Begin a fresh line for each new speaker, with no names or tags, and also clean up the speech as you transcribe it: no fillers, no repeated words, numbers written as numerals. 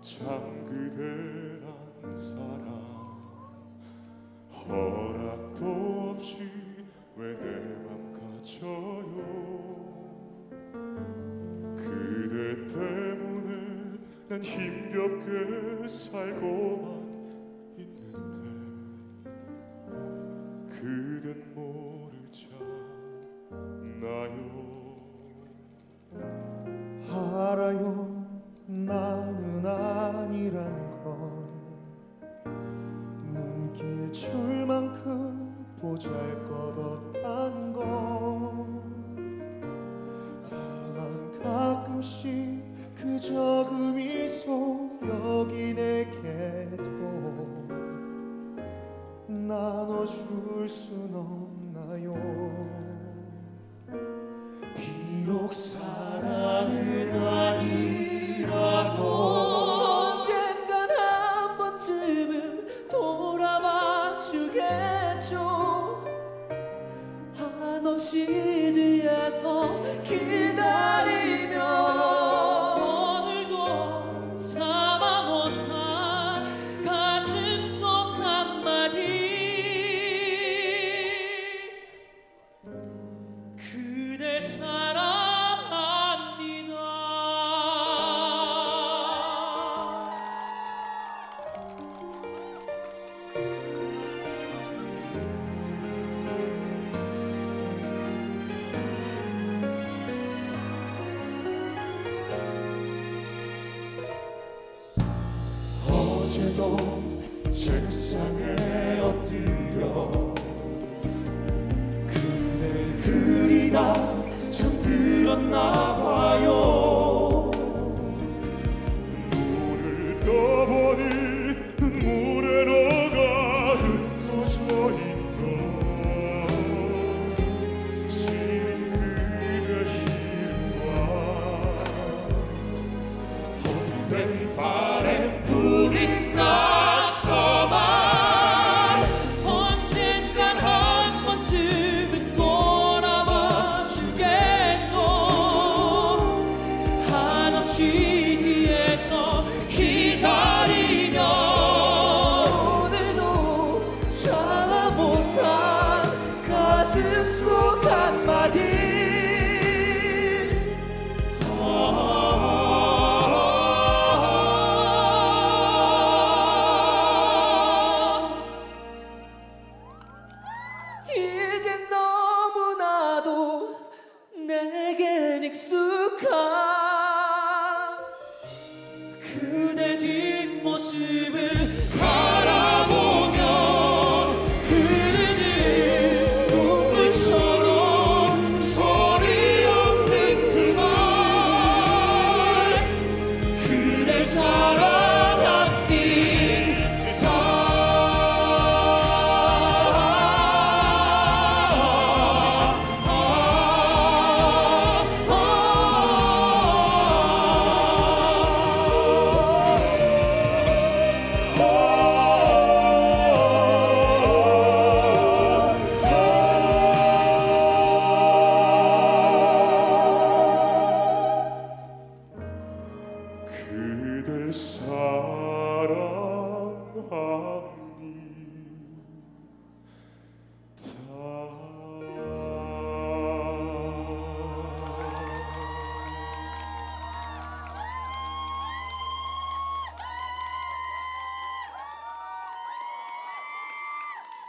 참 그대란 사람 허락도 없이 왜 내 맘 가져요. 그대 때문에 난 힘겹게 살고만 있는데 그댄 모르잖아요.
알아요, 나는 아니란 걸. 눈길 줄만큼 보잘것없단 걸. 다만 가끔씩 그저 그 미소 여기 내게도 나눠줄 순 없나요. 비록 사랑은 아니라도
언젠간 한 번쯤은 돌아봐 주겠죠. 한없이 뒤에서 기다리며 오늘도 참아 못한 가슴 속 한마디 그대 사랑합니다.
어제도 책상에 엎드려 그댈 그리다 잠들었나 봐요. 눈을 떠보니 눈물에 녹아 흩어져 있던 시린 그대 힘과 헛된 바램뿐인 나서만
언젠간 한 번쯤은 돌아봐 주겠죠. 한없이 뒤에서 기다리며 오늘도 참아 못한 가슴 속 한마디 이젠 너무나도 내겐 익숙한 그대 뒷모습을